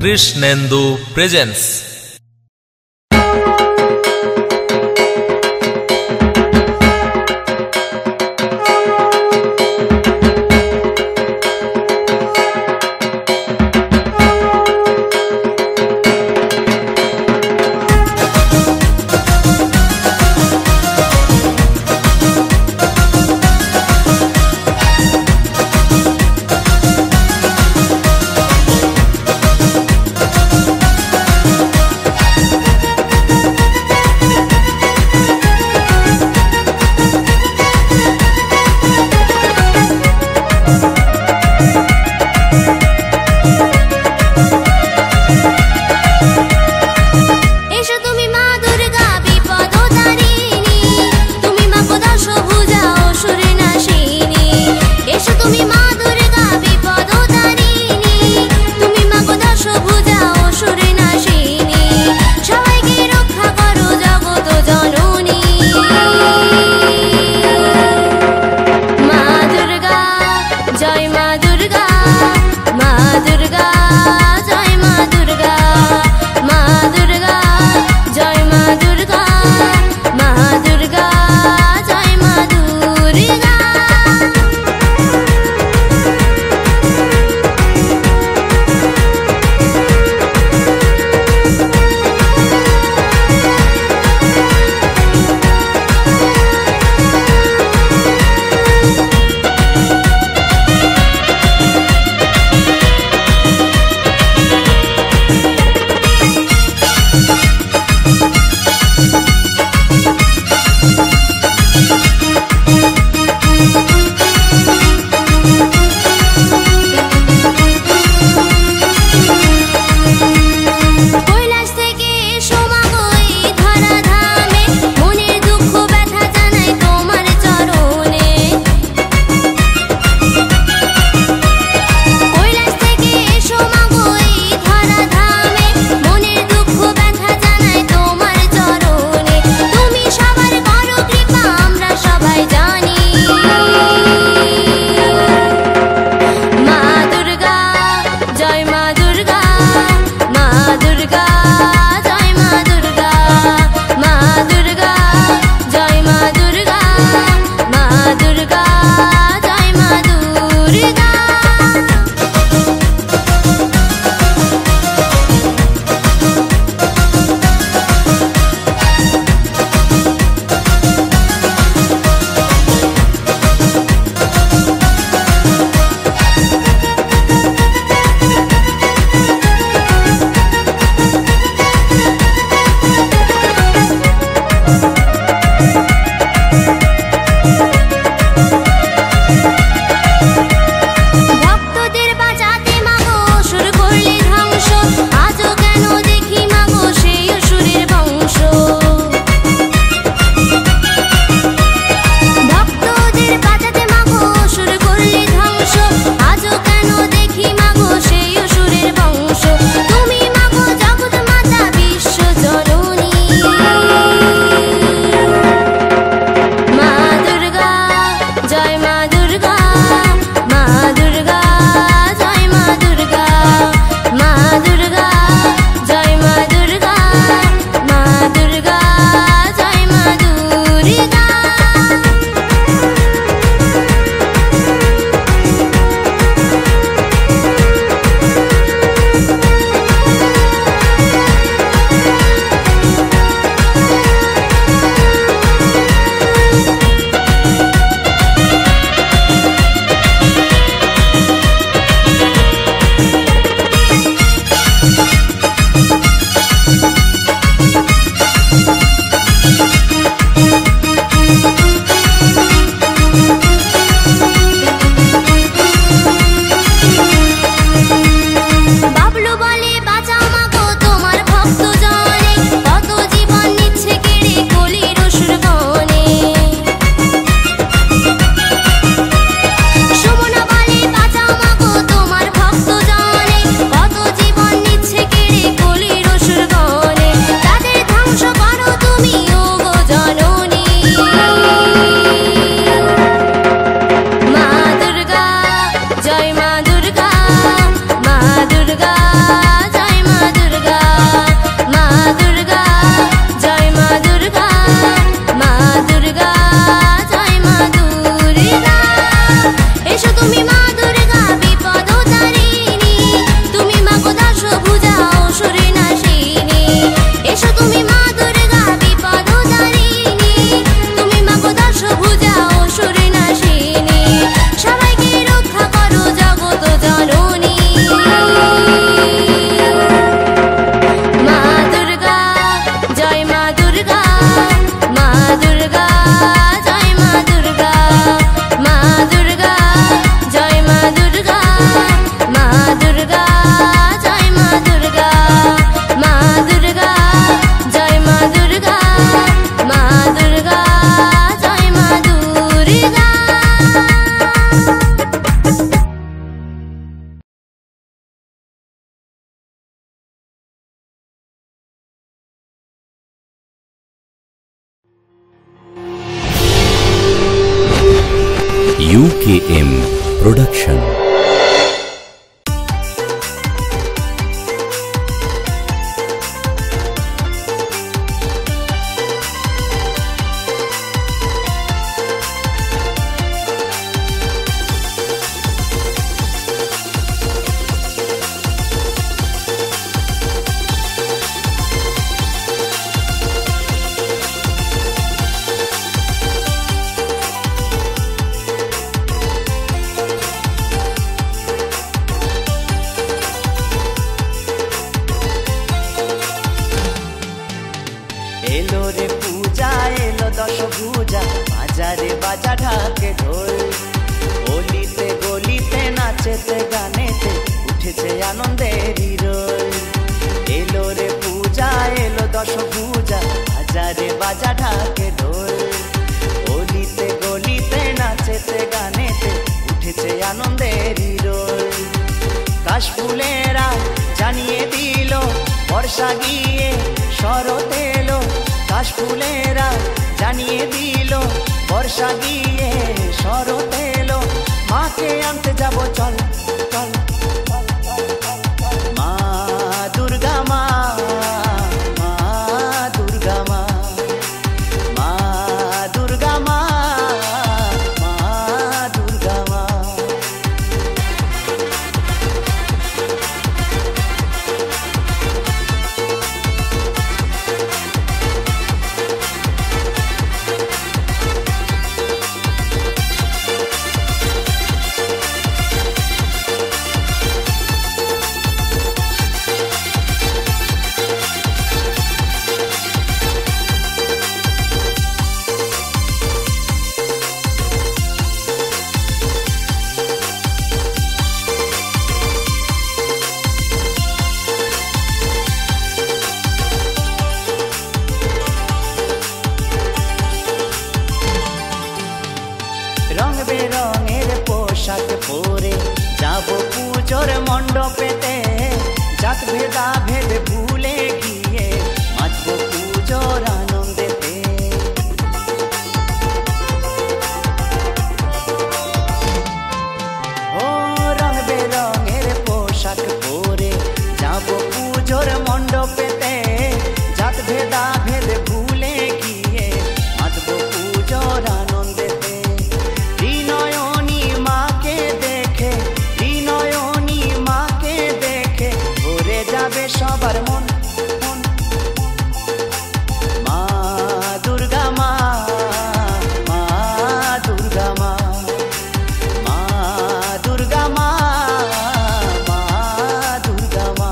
Krishnendu presents UKM Production। एलो रे Puja yellow दश भूजा बाजारे बाजा ढाके ढोल गलिते गलिते नाचेते गानेते उठेছে आनंदेरी रोल। एलो रे पूजा एलो दश भूजा बाजारे बाजा ढाके ढोल गलिते गलिते नाचेते गानेते उठेছে आनंदेरी रोल। काशफुलेरा जानिए दिलो बर्षा गिये शरत एलो काशफुलेरा जानिए दिलो बर्षा गिये शरत एलो माके आनते जाबो चल चल मा दुर्गा मा दुर्गा मा दुर्गा मा दुर्गा मा। रंग बेरंगेर पोशाक परे जाबो पूजोर मंडपेते जात भेदा भेद भूले गिये मातबो पूजोर आनंदेते। ओ रंग बेरंगेर पोशाक परे जाबो पूजोर मंडपेते जात भेदा भेद भूले गिये मातबो पूजोर आनंदेते। सबार मन मा दुर्गा मा दुर्गा मा दुर्गा मा दुर्गा मा।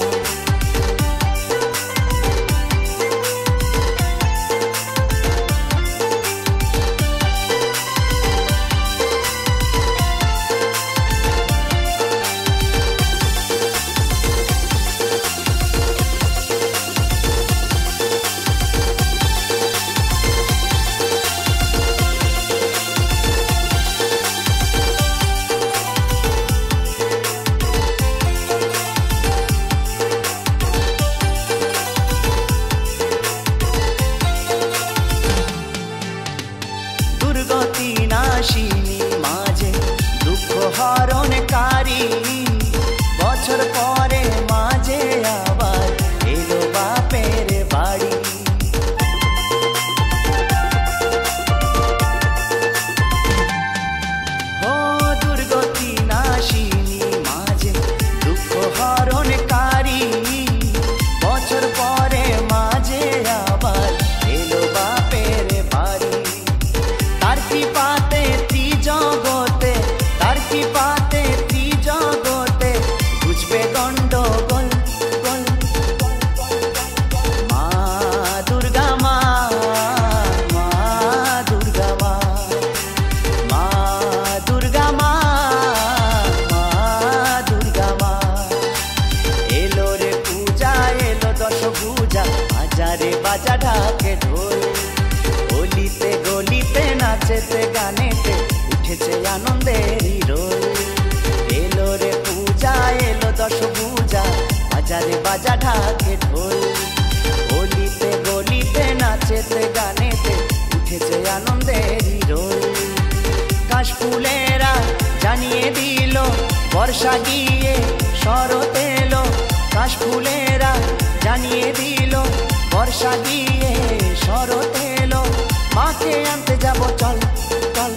दुर्गति नाशिनी माझे दुख हरणकारी बछर परे माझे आबार एलो बापेर बाड़ी। हो दुर्गति नाशिनी माझे दुख हरणकारी बछर परे माझे आबार एलो बापेर बाड़ी। तार कृपाते त्रिजगते तार कृपाते त्रिजगते बुझबे गंडगोल गोल। मा दुर्गा मा दुर्गा मा दुर्गा मा दुर्गा मा। एलो रे पूजा एलो दश भूजा बाजारे बाजा ढाके ढोल गलिते गलिते नाचेते गानेते उठेছে आनंदेरी रोल। एलो रे पूजा एलो दश भूजा बाजारे बाजा ढाके ढोल गलिते गलिते नाचेते गानेते उठेছে आनंदेरी रोल। काशफुले দিল বর্ষা গিয়ে শরৎ এলো, কাশফুলেরা জানিয়ে দিল বর্ষা গিয়ে শরৎ এলো। মাকে আনতে যাব চল চল,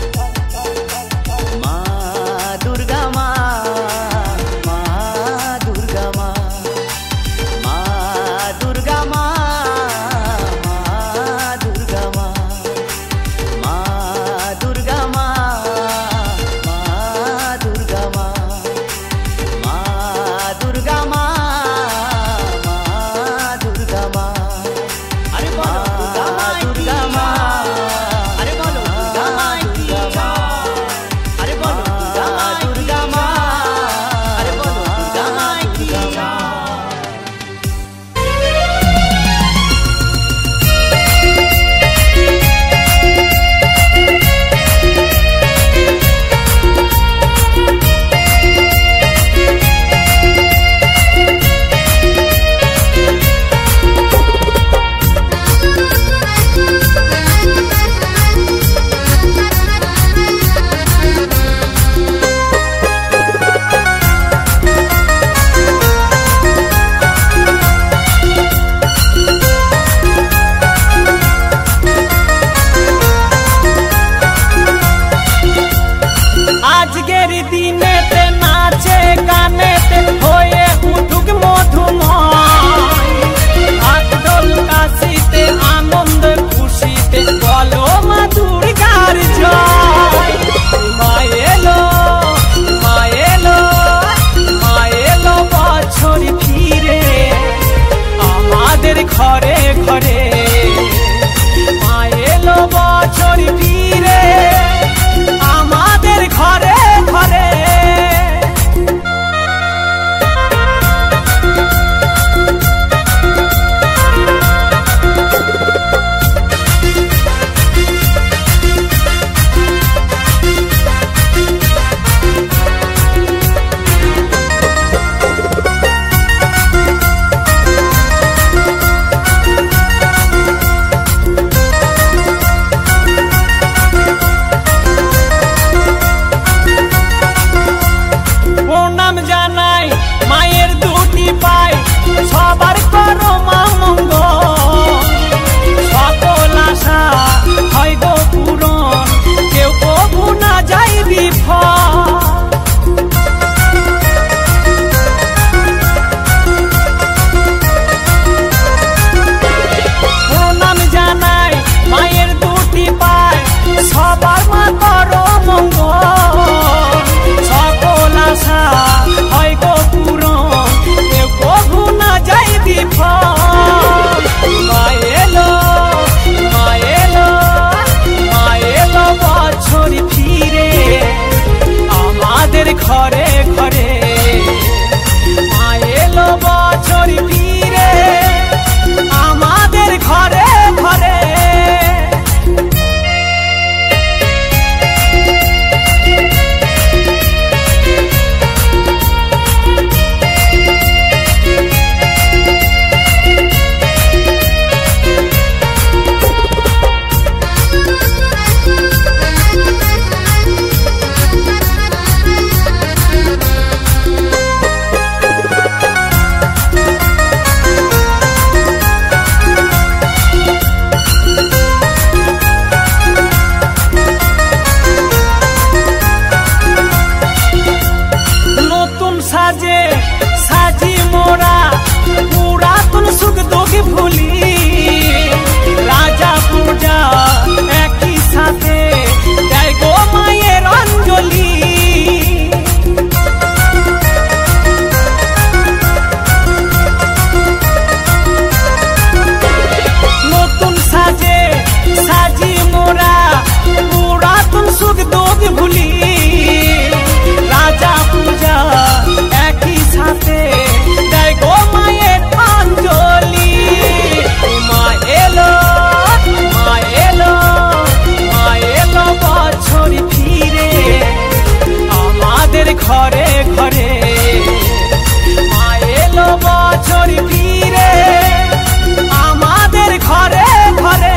মা দুর্গা মা, মা দুর্গা মা, মা দুর্গা মা, মা দুর্গা মা, মা দুর্গা মা, মা দুর্গা মা, মা দুর্গা মা, মা দুর্গা মা। আরে বলো দুর্গা মা, দুর্গা মা, আরে বলো দুর্গা মা, দুর্গা মা, আরে বলো দুর্গা মা, দুর্গা মা, আরে বলো দুর্গা মা, দুর্গা মা। আজকের দিনেতে নাচে গানেতে হয়ে উঠুক মধুময়, ঢাকঢোল কাশিতে আনন্দ খুশিতে বলো মা দুর্গার জয়। মা এলো, মা এলো, মা এলো বছর ফিরে আমাদের ঘরে ঘরে, মা এলো বছর ফিরে আমাদের ঘরে ঘরে। প্রণাম জানাই মায়ের দুটি পায়, সবার করো মা মঙ্গল, সকল আশা হয় গো পূরণ, কেউ কবু না যাই বিফল। প্রণাম জানাই মায়ের দুটি পায়, সবার মা করো মঙ্গল, সকল আশা হয় গো পূরণ, কেউ কবু না যাই বিফল। মা এলো, মা এলো, মা এলো বছর ফিরে আমাদের ঘরে ঘরে, মা এলো বছর ফিরে আমাদের ঘরে ঘরে। নতুন সাজে সাজি মোরা পুরাতন সুখ দুঃখ ভুলি, রাজা পূজা একই সাথে দেয় গো মায়ের অঞ্জলি। নতুন সাজে সাজি মোরা পুরাতন সুখ দুঃখ ভুলি, রাজা পূজা একই সাথে দেয় গো মায়ের অঞ্জলি। মা এলো, মা এলো, মা এলো বছর ফিরে আমাদের ঘরে ঘরে, মা এলো বছর ফিরে আমাদের ঘরে ঘরে।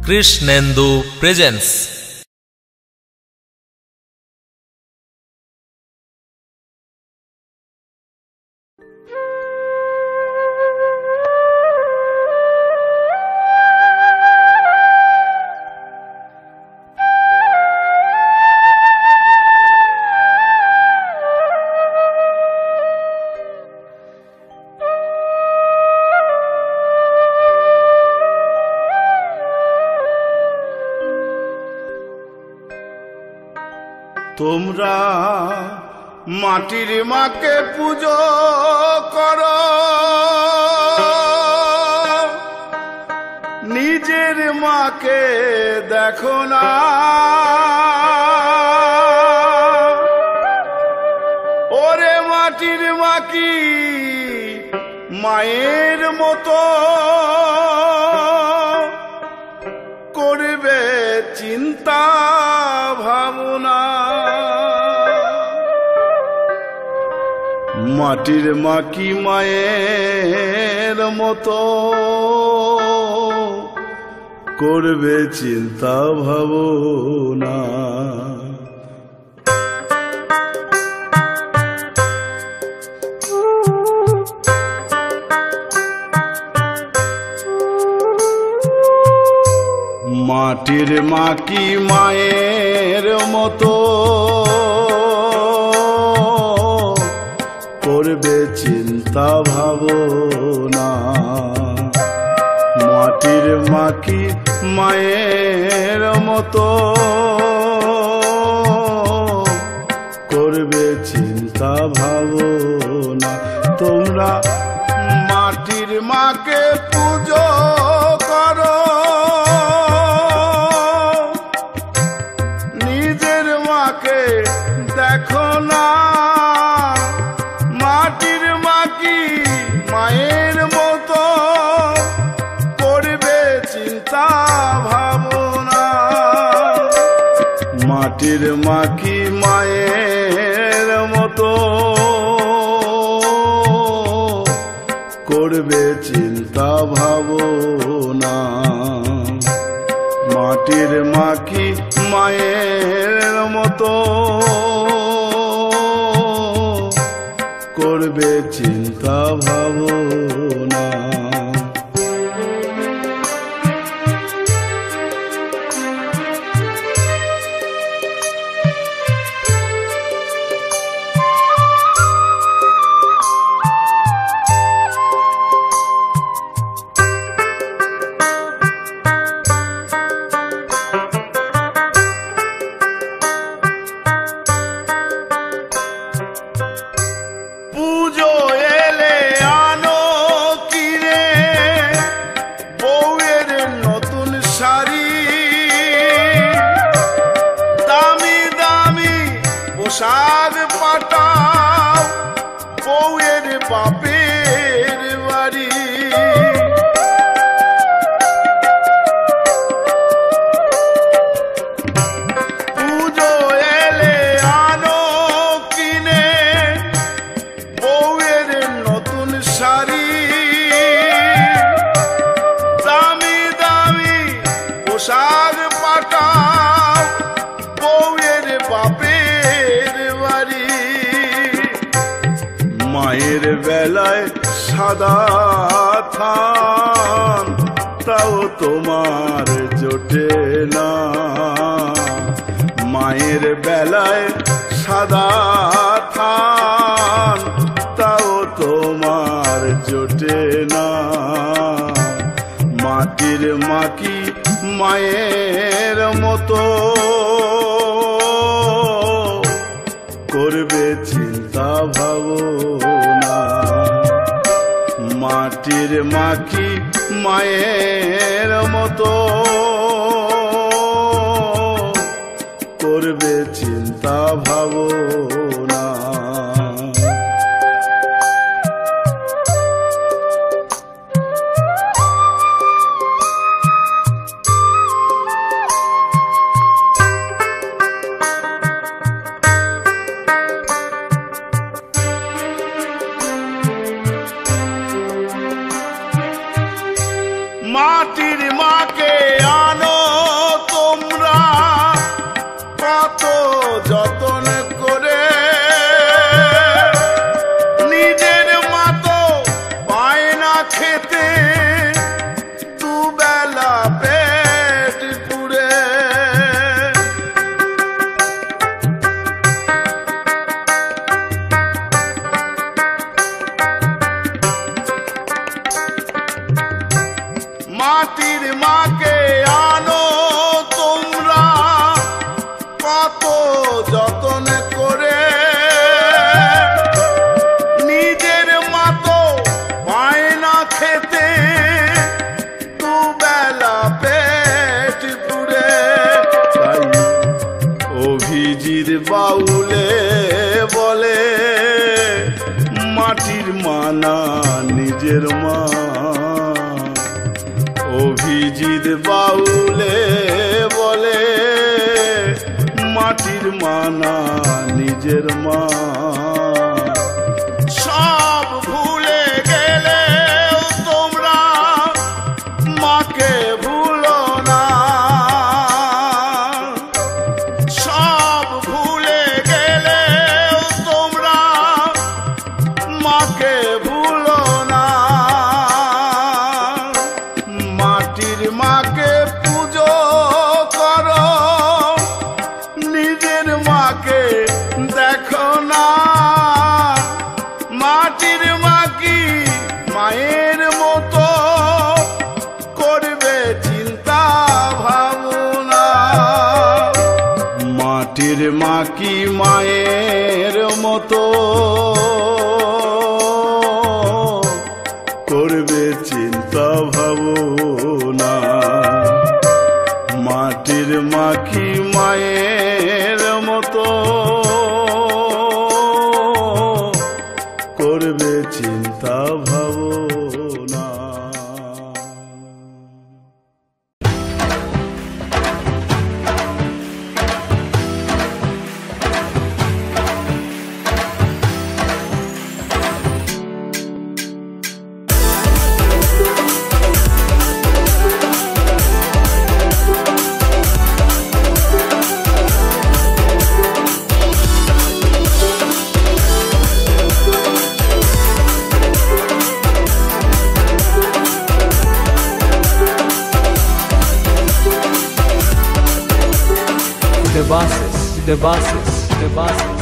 কৃষ্ণেন্দু প্রেজেন্স। তোমরা মাটির মাকে পুজো করো, নিজের মাকে দেখো না। ওরে মাটির মা কি মায়ের মতো করবে চিন্তা ভাবনা। মাটির মা কি মায়ের মতো করবে চিন্তা ভাবনা। মাটির মা কি মায়ের মতো করবে চিন্তা ভাবনা। মাটির মা কি মায়ের মতো করবে চিন্তা ভাবনা। তোমরা মাটির মাকে পুজো করো, নিজের মাকে দেখো না। মাটির মা কি মায়ের মতো করবে চিন্তা ভাবনা। মাটির মা কি মায়ের মতো করবে চিন্তা ভাবনা। মাটির মা কি মায়ের মতো করবে চিন্তা ভাবনা। পুজো এলে আনো কিনে বউয়ের নতুন শাড়ি, দামি দামি পোশাক পাঠাও বউয়ের বাপের বাড়ি। পুজো এলে আনো কিনে বউয়ের নতুন শাড়ি, দামি দামি পোশাক পাঠাও বউয়ের বাপের বাড়ি। মায়ের বেলায় সাদা থান তাও তোমার জোটে না। মায়ের বেলায় সাদা থান তাও তোমার জোটে না। মাটির মা কি মায়ের মতো করবে চিন্তা ভাবনা। মাটির মা কি মায়ের মতো করবে চিন্তা ভাবনা। মাটির মাকে আনো কত যতন করে নিজের মা তো পায় না খেতে দুবেলা পেট পুরে মাটির মাকে আনো তোমরা কত যতন করে নিজের মা তো পায় না খেতে দুবেলা পেট পুরে তাই অভিজিৎ বাউলে বলে মাটির মা না নিজের মা অভিজিৎ বাউলে বলে মাটির মা না নিজের মা সব ভুলে গেলে তোমরা মাকে ভুলো না সব ভুলে গেলে তোমরা মাকে ভুলো না মাটির মাকে পুজো করো নিজের মাকে দেখো না মাটির মা কি মায়ের মতো করবে চিন্তা ভাবনা মাটির মা কি মায়ের মতো করবে চিন্তা ভাবনা মাটির মা কি মায়ের মতো করবে চিন্তা ভাবনা The buses.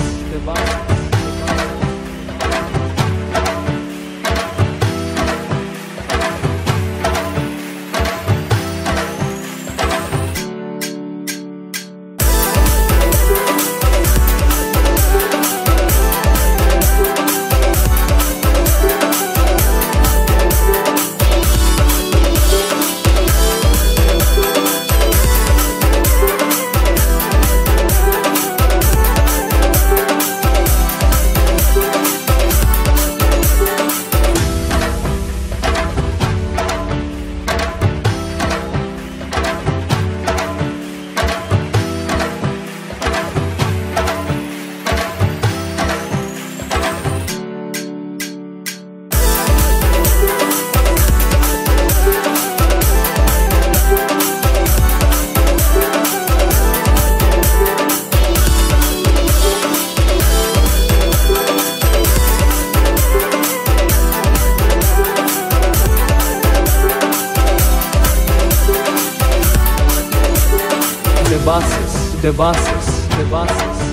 The buses.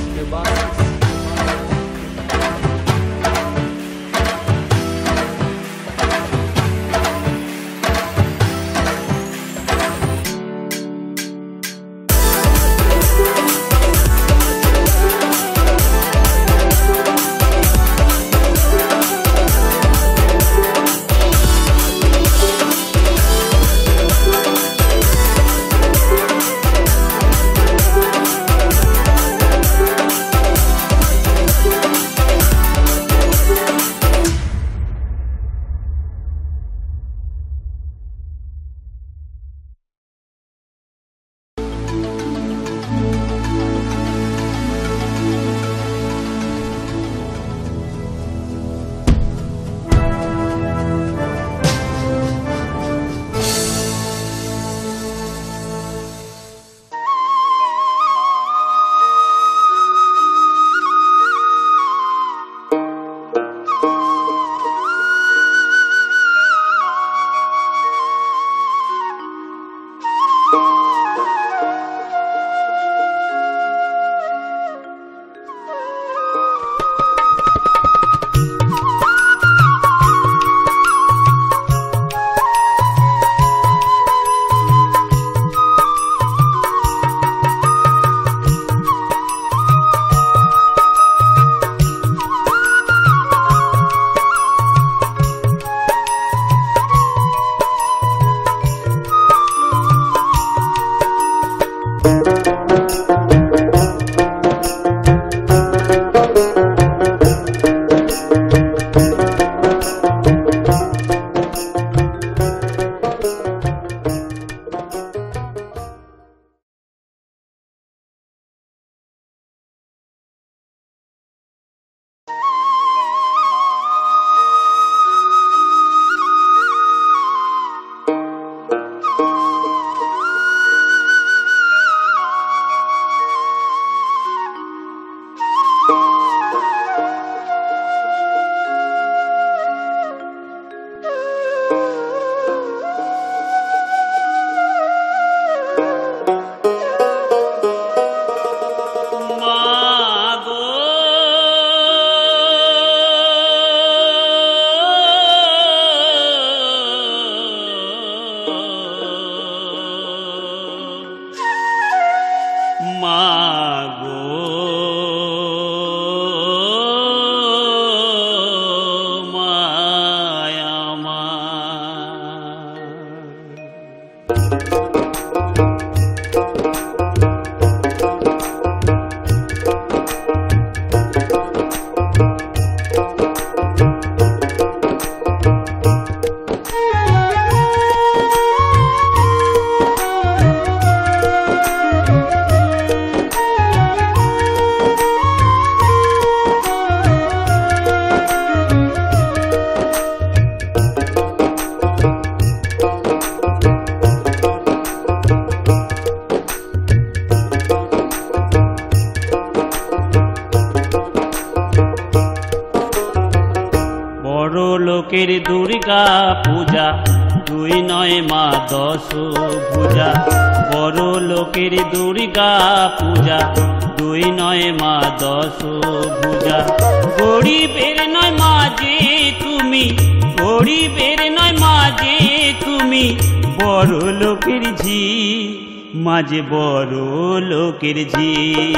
লোকের দুর্গা পূজা দুই নয় মা দশ ভুজা। বড় লোকের দুর্গা পূজা দুই নয় মা দশ ভুজা। গরিবের নয় মাঝে তুমি, গরিবের নয় মাঝে তুমি, বড় লোকের ঝি মাঝে বড় লোকের ঝি।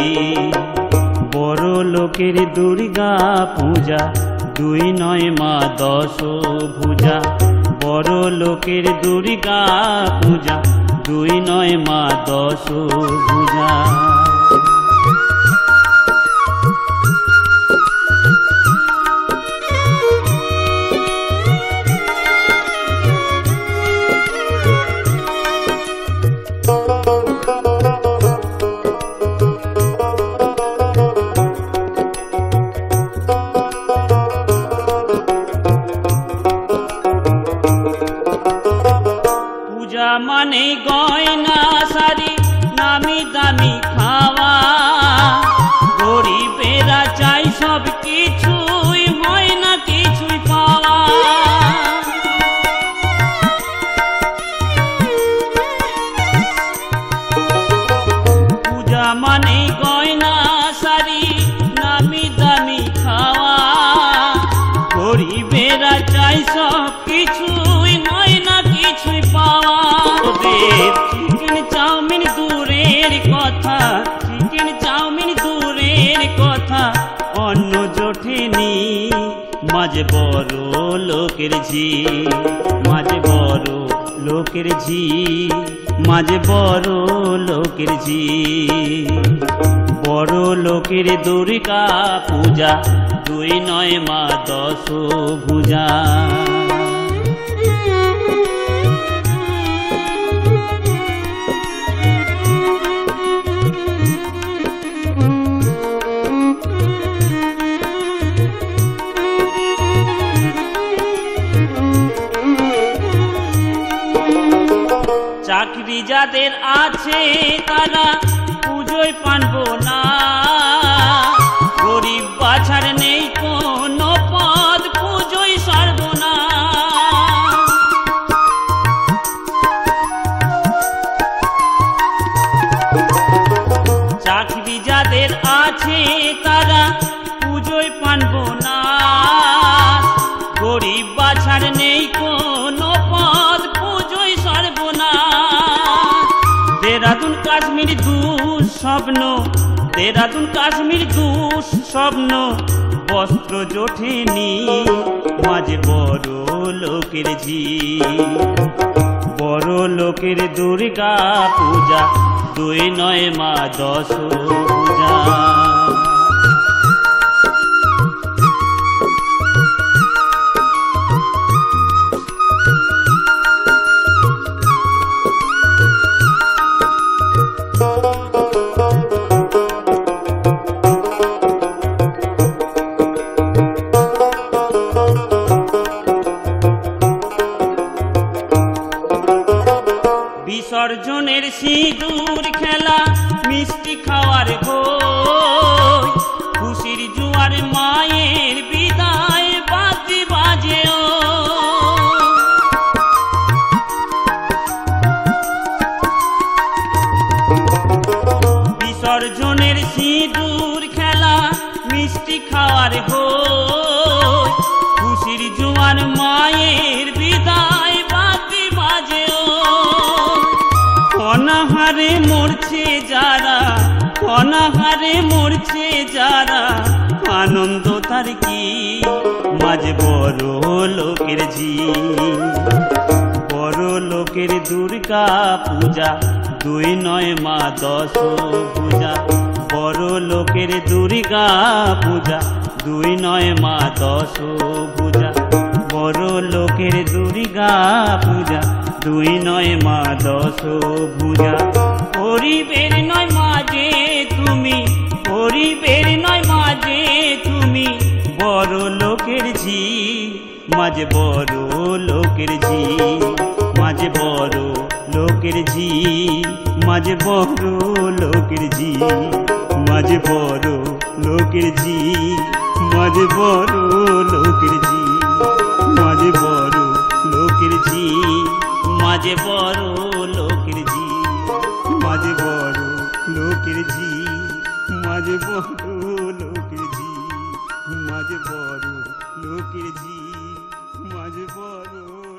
বড় লোকের দুর্গা পূজা দুই নয় মা দশ ভুজা। বড় লোকের দুর্গা পূজা দুই নয় মা দশ ভুজা। মানে গয়না শাড়ি নামি দামি খাওয়া, গরিবেরা চাই সব কিছুই হয় না কিছুই পাওয়া। পূজা মানে গয়না শাড়ি নামি দামি খাওয়া, গরিবেরা চাই সব কিছুই হয় না কিছুই পাওয়া। চিকেন চাউমিন দূরের কথা, চিকেন চাউমিন দূরের কথা, অন্ন জোটেনি মাঝে বড় লোকের ঝি, মাঝে বড় লোকের ঝি, মাঝে বড় লোকের ঝি। বড় লোকের দুর্গা পূজা দুই নয় মা দশ ভুজা। চাকরি যাদের আছে তারা পুজোয় পানবো না, গরিব বাছার নেই কোনো পদ পুজোয় সর্বনা। চাকরি যাদের আছে তারা পুজোয় পানবো না, গরিব বাছার নেই কোনো পদ পুজোয় সর্বনা। দেরাদুন কাশ্মীর দুঃস্বপ্ন, দেরাদুন কাশ্মীর দুঃস্বপ্ন, বস্ত্র জোটেনি মাঝে বড় লোকের ঝি। বড় লোকের দুর্গা পূজা দুই নয় মা দশ ভুজা। বিসর্জনের সিঁদুর খেলা মিষ্টি খাওয়ার ভোজ, খুশির জোয়ার মায়ের বিদায় বাজি বাজেও। বিসর্জনের সিঁদুর খেলা মিষ্টি খাওয়ার ভোজ, খুশির জোয়ার মায়ের বিদায় বাজি বাজেও। অনাহারে মরছে যারা, অনাহারে মরছে যারা, আনন্দ তার কি মাঝে বড় লোকের ঝি। বড় লোকের দুর্গা পূজা, দুই নয় মা দশ পূজা। বড় লোকের দুর্গা পূজা, দুই নয় মা দশ পূজা। বড় লোকের দুর্গা পূজা, দুই নয় মা দশ পূজা। গরিবের নয় মাঝে তুমি, গরিবের নয় মাঝে তুমি, বড় লোকের ঝি, মাঝে বড় লোকের ঝি, মাঝে বড় লোকের ঝি, মাঝে বড় লোকের ঝি, মাঝে বড় লোকের ঝি, মাঝে বড় লোকের ঝি, মাঝে বড় লোকের ঝি, মাঝে বড় লোকের ঝি, মাঝে বড় লোকের ঝি, মাঝে বড় লোকের ঝি, মাঝে বড় লোকের ঝি, মাঝে বড়